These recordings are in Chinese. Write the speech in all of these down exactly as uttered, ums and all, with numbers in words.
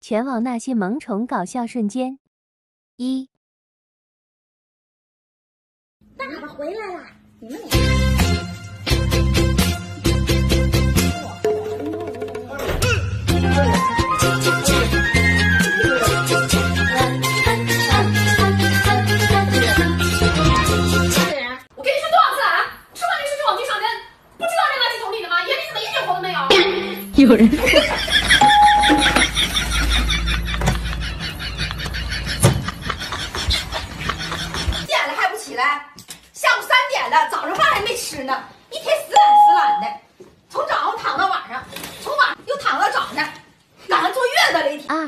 全网那些萌宠搞笑瞬间。一， 爸爸回来了，你们俩。 有人点了还不起来，下午三点了，早上饭还没吃呢，一天死懒死懒的，从早上躺到晚上，从晚上又躺到早上，赶上坐月子了一天。 二，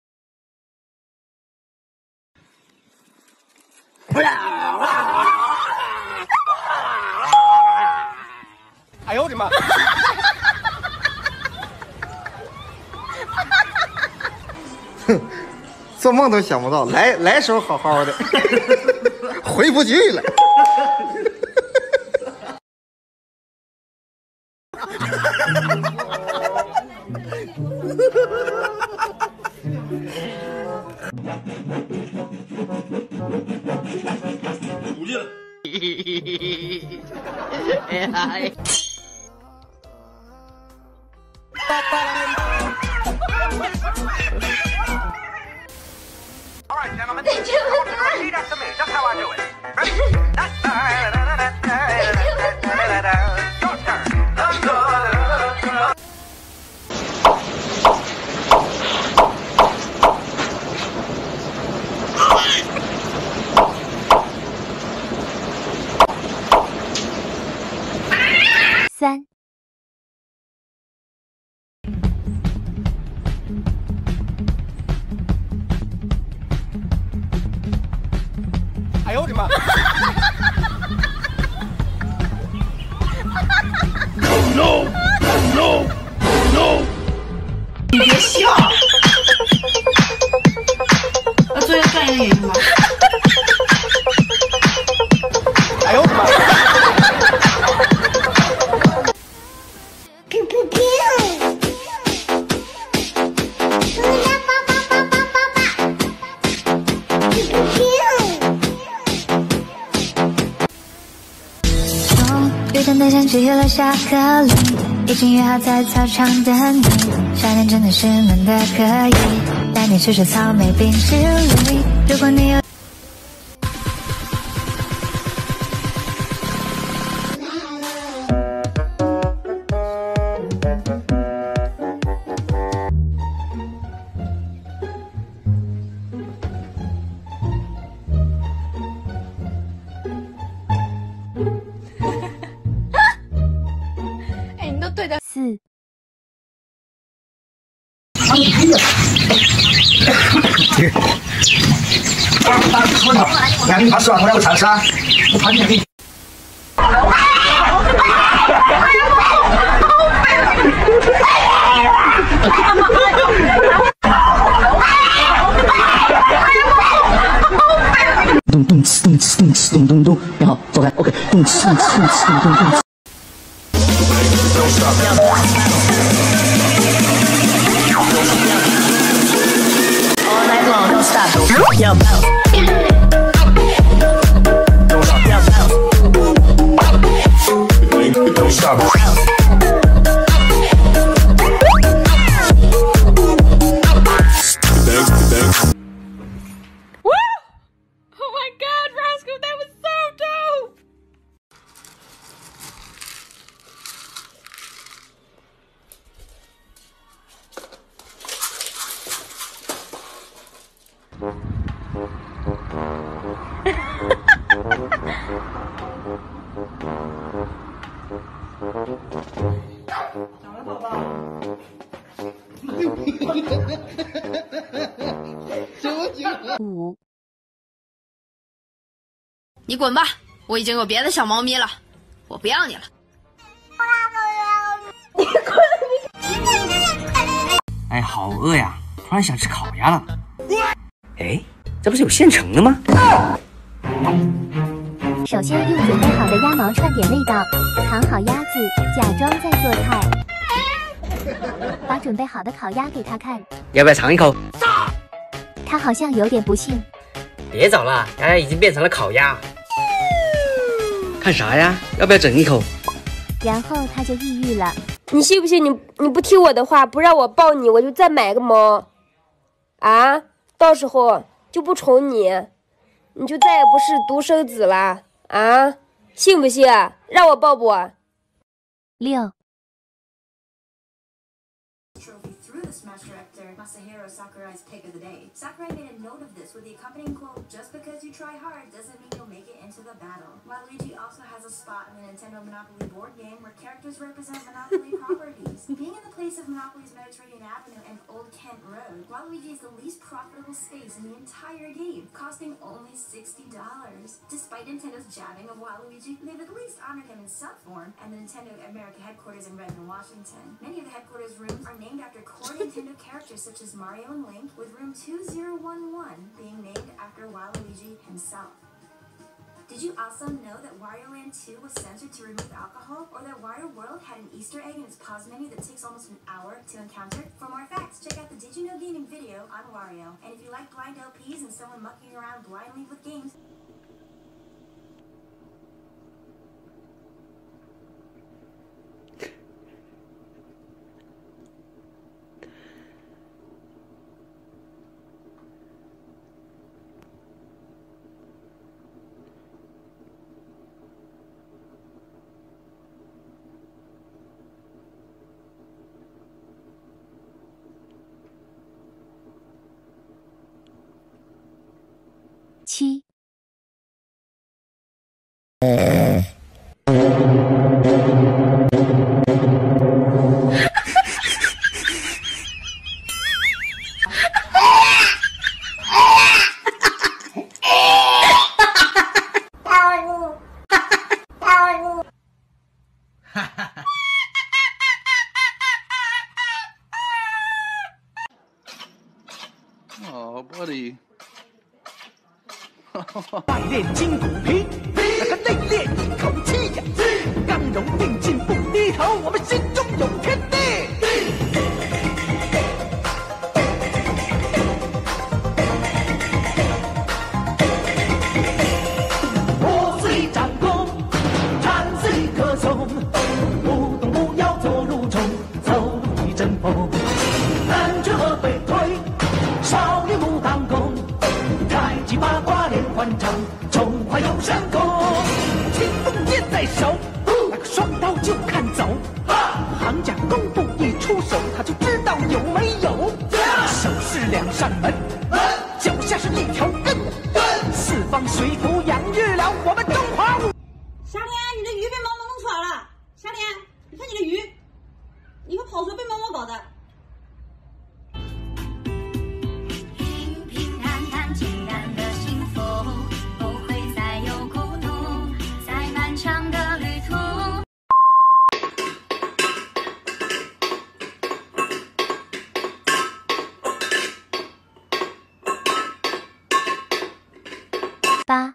哎呦我的妈！ 哼，做梦都想不到，来来时候好好的，回不去了。 不见了。 All right, gentlemen. Repeat after me. Just how I do it. Ready? Your turn. 三。 哎呦我的妈 ！Oh no! Oh no! Oh no! 你别笑。我昨天转一个原因吧。 哎呦我的妈！ 雨天的像吃了下课铃，已经约好在操场等你。夏天真的是闷的可以，带你吃吃草莓冰淇淋。如果你有。 四， 两斤爬四万，我要长沙，我爬你两斤。 咚咚呲咚呲咚呲咚咚咚，然后走开 ，OK， 咚呲咚呲咚呲咚咚咚。 Don't stop. All night long, don't stop. Yo, bounce. Don't stop. Yo, bounce. Don't stop. Woo! Oh my God, Roscoe, that was so dope! ”五， 你滚吧！我已经有别的小猫咪了，我不要你了。 哎，好饿呀！突然想吃烤鸭了。哎，这不是有现成的吗？ 首先用准备好的鸭毛串点味道，藏好鸭子，假装在做菜，把准备好的烤鸭给他看。 要不要尝一口？ 他好像有点不信。 别找了，刚才已经变成了烤鸭。看啥呀？要不要整一口？ 然后他就抑郁了。 你信不信你你不听我的话，不让我抱你，我就再买个猫。啊，到时候就不宠你，你就再也不是独生子了啊！信不信？让我抱不？ 六。 Masahiro Sakurai's pick of the day. Sakurai made a note of this with the accompanying quote, "Just because you try hard doesn't mean you'll make it into the battle." Waluigi also has a spot in the Nintendo Monopoly board game where characters represent Monopoly properties. Being in the place of Monopoly's Mediterranean Avenue and Old Kent Road, Waluigi is the least profitable space in the entire game, costing only sixty dollars. Despite Nintendo's jabbing of Waluigi, they've at least honored him in some form at the Nintendo America headquarters in Redmond, Washington. Many of the headquarters rooms are named after core Nintendo characters such as Mario and Link, with room two zero one one being named after Waluigi himself. Did you also know that Wario Land two was censored to remove alcohol, or that Wario World had an Easter egg in its pause menu that takes almost an hour to encounter? For more facts, check out the Did You Know Gaming video on Wario. And if you like blind L Ps and someone mucking around blindly with games, 七。 Oh, buddy. 百炼金骨皮，那个内练一口气呀，刚柔并进不低头，我们心中有天地。我虽战功，战虽歌颂，不动不摇坐如钟，走一阵风，南拳和北推，少林武当功。太极八卦连环掌，中华有神功，青龙剑在手，那个双刀就看走。行家功夫一出手，他就知道有没有。手是两扇门，脚下是一条根，四方水土养育了我们中华武。 夏天，你的鱼被猫猫弄出来了。夏天，你看你的鱼，你们跑出来被猫猫搞的。 八。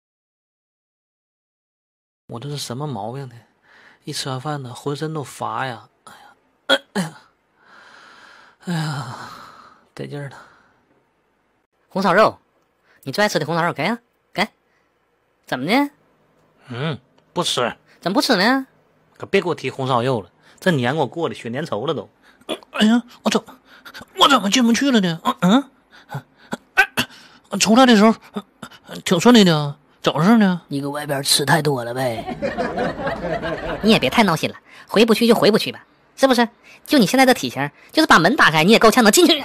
我这是什么毛病呢？一吃完饭呢，浑身都乏呀！哎呀，哎呀，哎呀，得劲儿了。 红烧肉，你最爱吃的红烧肉，给啊，给。怎么的？ 嗯，不吃。 怎么不吃呢？ 可别给我提红烧肉了，这年我过的血粘稠了都。哎呀，我怎么我怎么进不去了呢？嗯嗯，出来的时候挺顺利的，怎么回事呢？ 你搁外边吃太多了呗。你也别太闹心了，回不去就回不去吧，是不是？就你现在的体型，就是把门打开你也够呛能进去。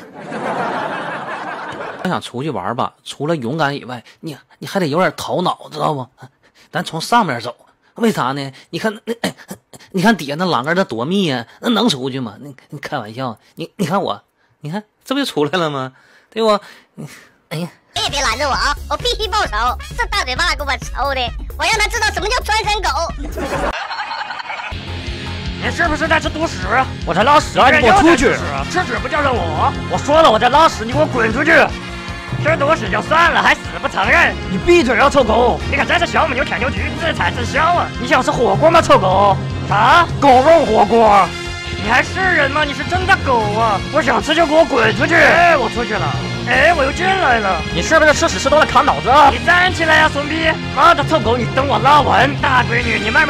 想出去玩吧，除了勇敢以外，你你还得有点头脑，知道不？咱从上面走，为啥呢？你看那，你看底下那栏杆那多密呀，那能出去吗？你你开玩笑，你你看我，你看这不就出来了吗？对不？哎呀， 你也别拦着我啊！我必须报仇！这大嘴巴给我抽的，我让他知道什么叫穿山狗。 你是不是在这读屎？我在拉屎，你给我出去！吃屎不叫上我！我说了我在拉屎，你给我滚出去！吃多屎就算了，还死不承认！你闭嘴啊，臭狗！你可真是小母牛舔牛局，自产自销啊！你想吃火锅吗，臭狗？啥？狗肉火锅？ 你还是人吗？你是真的狗啊！不想吃就给我滚出去！哎，我出去了。哎，我又进来了。你是不是吃屎吃多了卡脑子啊？你站起来呀，怂逼！妈的臭狗，你等我拉完！大闺女，你慢慢。